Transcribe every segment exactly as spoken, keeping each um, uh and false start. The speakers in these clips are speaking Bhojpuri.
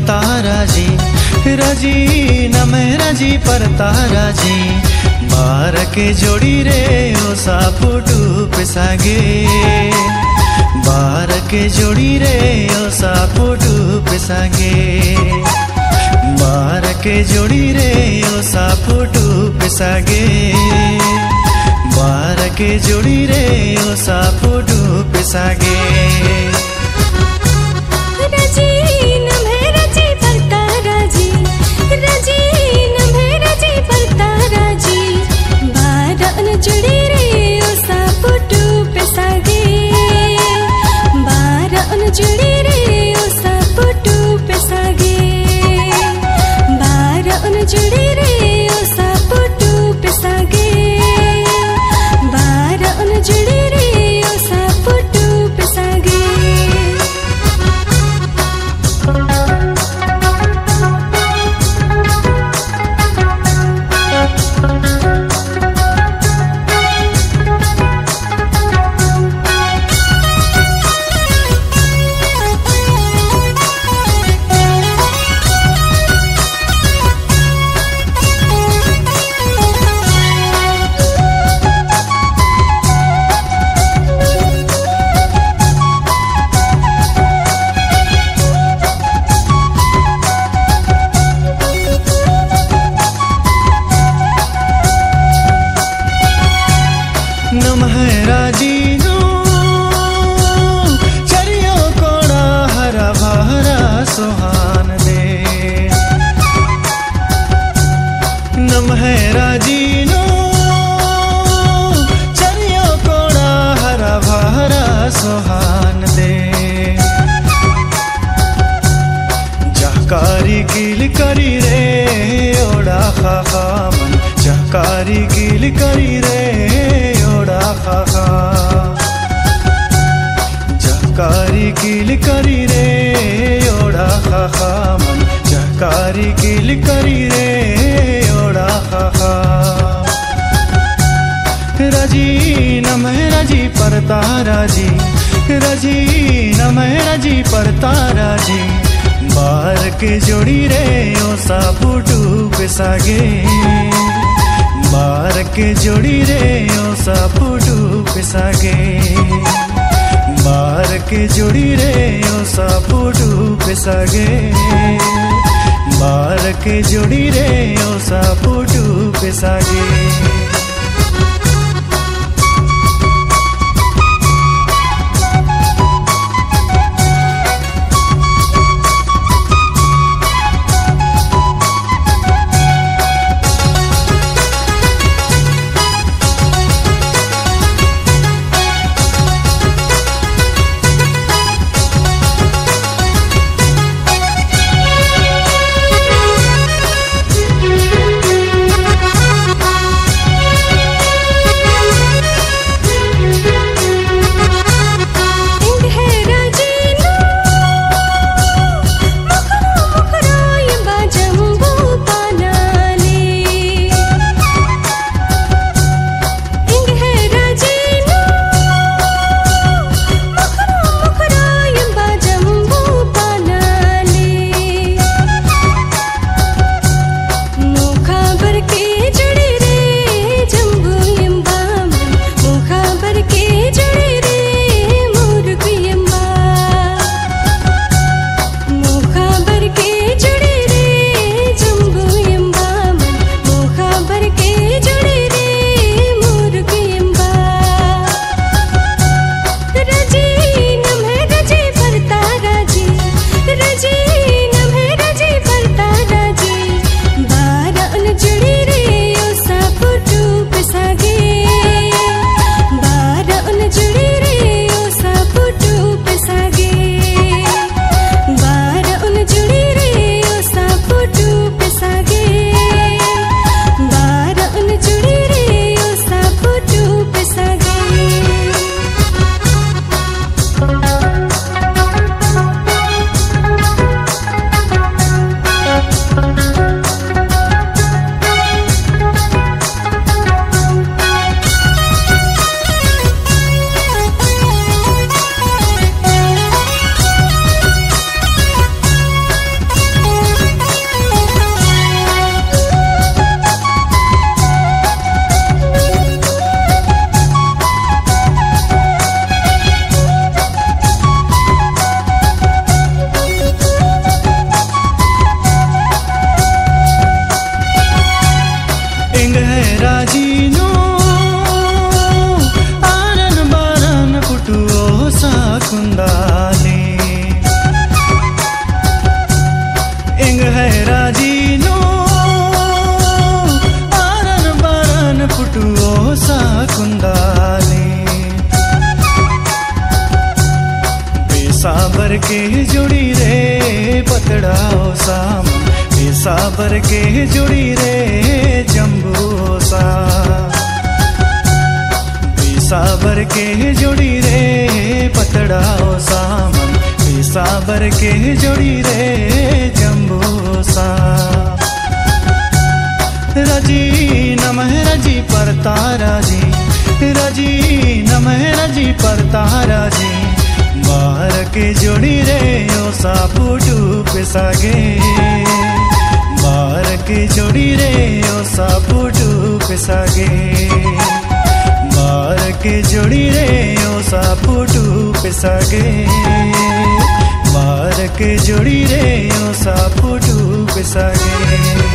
तारा जी रजी नमे रजी पर तारा जी बार के जोड़ी रे ओ सापुटू पिसागे बार के जोड़ी रे ओ सापुटू पिसागे बार के जोड़ी रे ओ सापुटू पिसागे बार के जोड़ी रे ओ सापुटू पिसागे रजी नमे रजी पर तारा जी रजी नमे रजी पर तारा जी बारन जुड़ी रे ओ सापुटू पिसागे बारन जुड़ी रे ओ सापुटू पिसागे बारन जुड़ी रे ओ सापुटू पिसागे बारन जुड़ी रे ओ सापुटू पिसागे सोहान दे जहकारी गिल करी रे ओड़ा खाखा मन जहकारी गिल करी रे ओड़ा खाखा जहकारी गिल करी रे ओड़ा खाखा मन जहकारी गिल करी रे ओड़ा खाखा रजी नमे रजी पर तारा जी रजी नमे रजी पर तारा जी बार के जोड़ी रे ओ सापुटू पिसागे बार के जोड़ी रे ओ सापुटू पिसागे बार के जोड़ी रे ओ सापुटू पिसागे बार के जोड़ी रे ओ सापुटू पिसागे के जोड़ी रे पतड़ा ओ सामन पेशावर के जोड़ी रे जम्बू सा पेशावर के जोड़ी रे पतड़ा ओ सामन पेशावर के जोड़ी रे जम्बू सा रजी नमः रजी परता राजी रजी नमः रजी परता राजी बाहर के जोड़ी रे ओ सापुटू पिसागे बाहर के जोड़ी रे ओ सापुटू पिसागे बाहर के जोड़ी रे ओ सापुटू पिसागे बाहर के जोड़ी रे ओ सापुटू पिसागे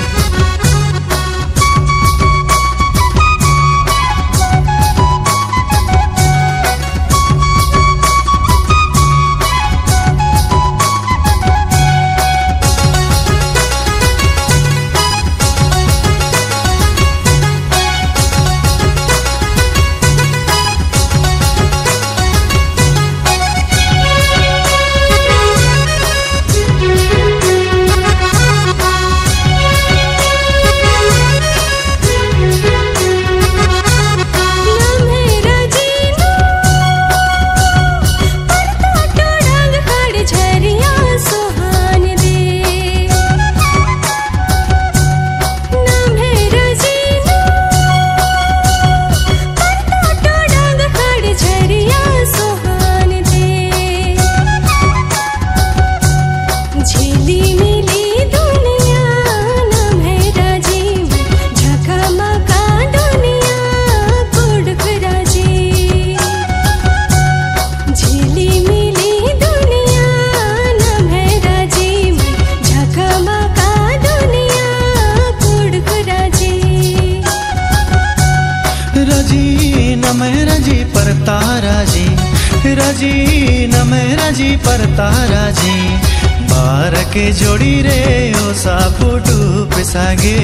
रजी नमः रजी परता राजी बार के जोड़ी रे ओ सापुटू पिसागे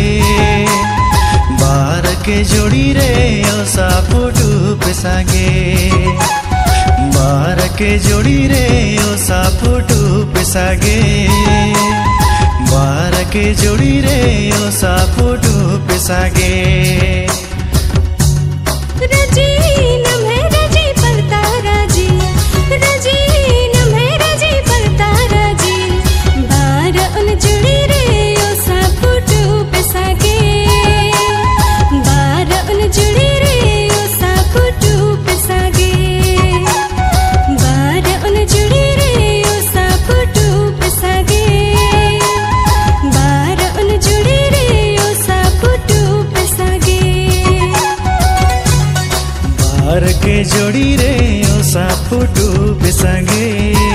बार के जोड़ी रे ओ सापुटू पिसागे बार के जोड़ी रे ओ सापुटू पिसागे बार के जोड़ी रे ओ सापुटू पिसागे रजी नमः रजी परता राजी रजी नमः रजी परता राजी बार उन जुड़ी रे ओ सापुटू पिसागे बार उन जुड़ी रे ओ सापुटू पिसागे बार उन जुड़ी रे ओ सापुटू पिसागे बार उन जुड़ी रे ओ सापुटू पिसागे बार के जोड़ी रे ओ सापुटू पिसागे